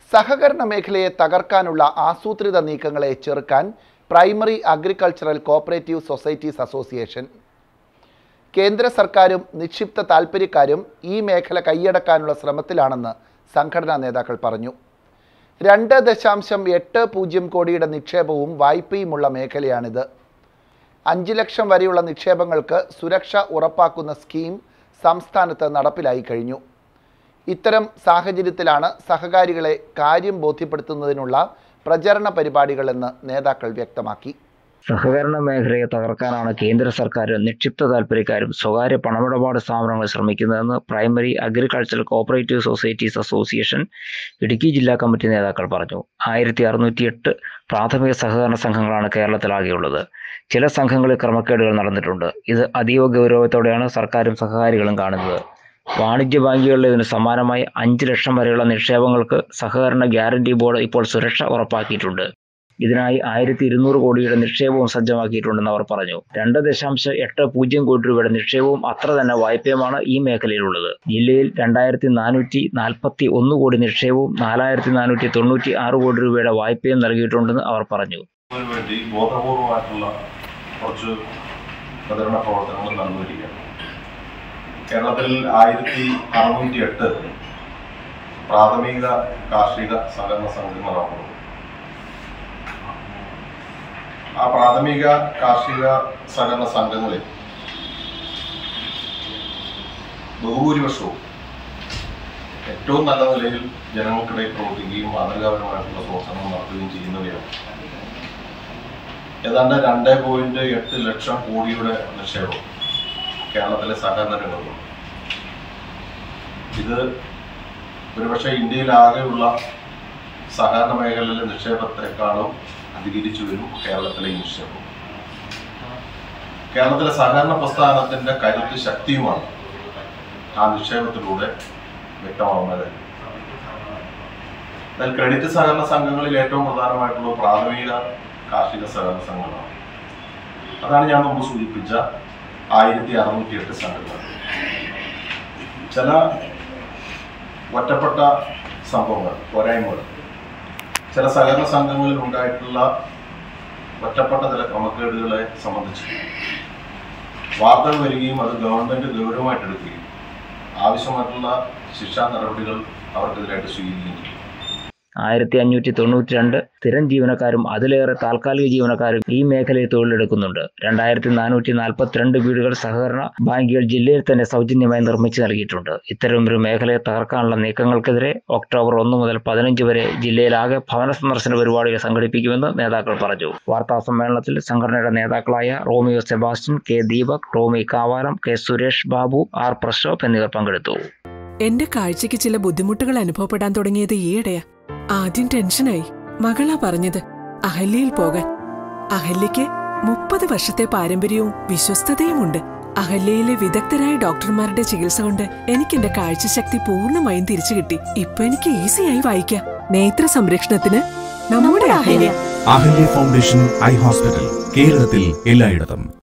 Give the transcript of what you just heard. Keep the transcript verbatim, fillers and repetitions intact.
സഹകരണ മേഖലയെ തകർക്കാനുള്ള ആസൂത്രിത നീക്കങ്ങളെ ചെറുക്കാൻ primary agricultural cooperative societies association. കേന്ദ്ര സർക്കാരും നിക്ഷിപ്ത താൽപ്പര്യക്കാരും ഈ മേഖല കൈയടക്കാനുള്ള ശ്രമത്തിലാണെന്ന് സംഘടനാ നേതാക്കൾ പറഞ്ഞു. രണ്ട് ദശാംശം എട്ട് പൂജ്യം കോടിയുടെ നിക്ഷേപവും വായ്പയുമുള്ള മേഖലയാണിത്. അഞ്ച് ലക്ഷം വരെയുള്ള നിക്ഷേപങ്ങൾക്ക് സുരക്ഷ ഉറപ്പാക്കുന്ന സ്കീം സംസ്ഥാനത്ത് നടപ്പിലായി കഴിഞ്ഞു. ഇത്തരം സാഹചര്യത്തിലാണ് സഹകാരികളെ കാര്യം ബോധ്യപ്പെടുത്തുന്നതിനുള്ള പ്രചരണ പരിപാടികളെന്ന് നേതാക്കൾ വ്യക്തമാക്കി. സഹകരണ മേഖലയെ തകർക്കാനാണ് കേന്ദ്ര സർക്കാരും നിക്ഷിപ്ത താൽപ്പര്യക്കാരും സ്വകാര്യ പണമിടപാട് സ്ഥാപനങ്ങൾ ശ്രമിക്കുന്നതെന്ന് primary agricultural cooperative societies association Idukki ജില്ലാ കമ്മിറ്റി നേതാക്കൾ പറഞ്ഞു. ആയിരത്തി അറുന്നൂറ്റി എട്ട് പ്രാഥമിക സഹകരണ സംഘങ്ങളാണ് കേരളത്തിലാകെയുള്ളത്. ചില സംഘങ്ങളിൽ ക്രമക്കേടുകൾ നടന്നിട്ടുണ്ട്. ഇത് അതീവ ഗൗരവത്തോടെയാണ് സർക്കാരും സഹകാരികളും കാണുന്നത്. വാണിജ്യ ബാങ്കുകളിൽ ഇതിന് സമാനമായി അഞ്ച് ലക്ഷം വരെയുള്ള നിക്ഷേപങ്ങൾക്ക് സഹകരണ ഗ്യാരണ്ടി ബോർഡ് ഇപ്പോൾ സുരക്ഷ ഉറപ്പാക്കിയിട്ടുണ്ട്. ഇതിനായി ആയിരത്തി ഇരുന്നൂറ് കോടിയുടെ നിക്ഷേപവും സജ്ജമാക്കിയിട്ടുണ്ടെന്ന് അവർ പറഞ്ഞു. രണ്ട് ദശാംശം എട്ട് പൂജ്യം കോടി രൂപയുടെ നിക്ഷേപവും അത്ര തന്നെ വായ്പയുമാണ് ഈ മേഖലയിലുള്ളത്. ജില്ലയിൽ രണ്ടായിരത്തി നാനൂറ്റി നാൽപ്പത്തി ഒന്ന് കോടി നിക്ഷേപവും നാലായിരത്തി നാനൂറ്റി തൊണ്ണൂറ്റി ആറ് കോടി രൂപയുടെ വായ്പയും നൽകിയിട്ടുണ്ടെന്ന് അവർ പറഞ്ഞു. കേരളത്തിൽ ആയിരത്തി അറുന്നൂറ്റി എട്ട് പ്രാഥമിക കാർഷിക സഹകരണ സംഘങ്ങളാണ്. ആ പ്രാഥമിക കാർഷിക സഹകരണ സംഘങ്ങളിൽ ബഹുഭൂരിപക്ഷവും ഏറ്റവും നല്ല നിലയിൽ ജനങ്ങൾക്കിടയിൽ പ്രവർത്തിക്കുകയും മാതൃകാപരമായിട്ടുള്ള പ്രവർത്തനങ്ങൾ നടത്തുകയും ചെയ്യുന്നവയാണ്. ഏതാണ്ട് രണ്ട് പോയിന്റ് എട്ട് ലക്ഷം കോടിയുടെ നിക്ഷേപം കേരളത്തിലെ സഹകരണ രംഗത്തുണ്ട്. ഇത് ഒരുപക്ഷെ ഇന്ത്യയിലാകെയുള്ള സഹകരണ മേഖലയിലെ നിക്ഷേപത്തെക്കാളും അധികരിച്ചു വരും കേരളത്തിലെ നിക്ഷേപം. കേരളത്തിലെ സഹകരണ പ്രസ്ഥാനത്തിന്റെ കരുത്ത് ശക്തിയുമാണ് ആ നിക്ഷേപത്തിലൂടെ വ്യക്തമാവുന്നത്. എന്നാൽ ക്രെഡിറ്റ് സഹകരണ സംഘങ്ങളിൽ ഏറ്റവും പ്രധാനമായിട്ടുള്ള പ്രാഥമിക കാർഷിക സഹകരണ സംഘങ്ങളാണ്. അതാണ് ഞാൻ മുമ്പ് സൂചിപ്പിച്ച ആയിരത്തി അറുന്നൂറ്റി എട്ട് സംഘങ്ങൾ. ചില ഒറ്റപ്പെട്ട സംഭവങ്ങൾ, പോരായ്മകൾ ചില സഹകരണ സംഘങ്ങളിൽ ഉണ്ടായിട്ടുള്ള ഒറ്റപ്പെട്ട ചില ക്രമക്കേടുകളെ സംബന്ധിച്ച് വാർത്തകൾ വരികയും അത് ഗവൺമെന്റ് ഗൗരവമായിട്ട് എടുക്കുകയും ആവശ്യമായിട്ടുള്ള ശിക്ഷാ നടപടികൾ അവർക്കെതിരായിട്ട് സ്വീകരിക്കുകയും ചെയ്യും. ആയിരത്തി അഞ്ഞൂറ്റി തൊണ്ണൂറ്റി രണ്ട് സ്ഥിരം ജീവനക്കാരും അതിലേറെ താൽക്കാലിക ജീവനക്കാരും ഈ മേഖലയിൽ തൊഴിലെടുക്കുന്നുണ്ട്. രണ്ടായിരത്തി നാനൂറ്റി നാൽപ്പത്തിരണ്ട് വീടുകൾ സഹകരണ ബാങ്കുകൾ ജില്ലയിൽ തന്നെ സൗജന്യമായി നിർമ്മിച്ചു നൽകിയിട്ടുണ്ട്. ഇത്തരമൊരു മേഖലയെ തകർക്കാനുള്ള നീക്കങ്ങൾക്കെതിരെ ഒക്ടോബർ ഒന്ന് മുതൽ പതിനഞ്ച് വരെ ജില്ലയിലാകെ ഭവന സന്ദർശന പരിപാടികൾ സംഘടിപ്പിക്കുമെന്ന് നേതാക്കൾ പറഞ്ഞു. വാർത്താ സമ്മേളനത്തിൽ സംഘടനയുടെ നേതാക്കളായ Romeo Sebastian, K Deepak, Tomy Kavalam, K Suresh Babu, R Prashobh എന്നിവർ പങ്കെടുത്തു. എന്റെ കാഴ്ചയ്ക്ക് ചില ബുദ്ധിമുട്ടുകൾ അനുഭവപ്പെടാൻ തുടങ്ങിയത് ഈയിടെയാ. ആദ്യം ടെൻഷനായി. മകളാ പറഞ്ഞത് അഹല്യയിൽ പോകാൻ. അഹല്യയ്ക്ക് മുപ്പത് വർഷത്തെ പാരമ്പര്യവും വിശ്വസ്തതയുമുണ്ട്. അഹല്യയിലെ വിദഗ്ധരായ ഡോക്ടർമാരുടെ ചികിത്സ കൊണ്ട് എനിക്ക് എന്റെ കാഴ്ചശക്തി പൂർണ്ണമായും തിരിച്ചു കിട്ടി. ഇപ്പൊ എനിക്ക് ഈസിയായി വായിക്കാം. നേത്ര സംരക്ഷണത്തിന് നമ്മുടെ Ahalya. Ahalya foundation eye hospital കേരളത്തിൽ എല്ലായിടത്തും.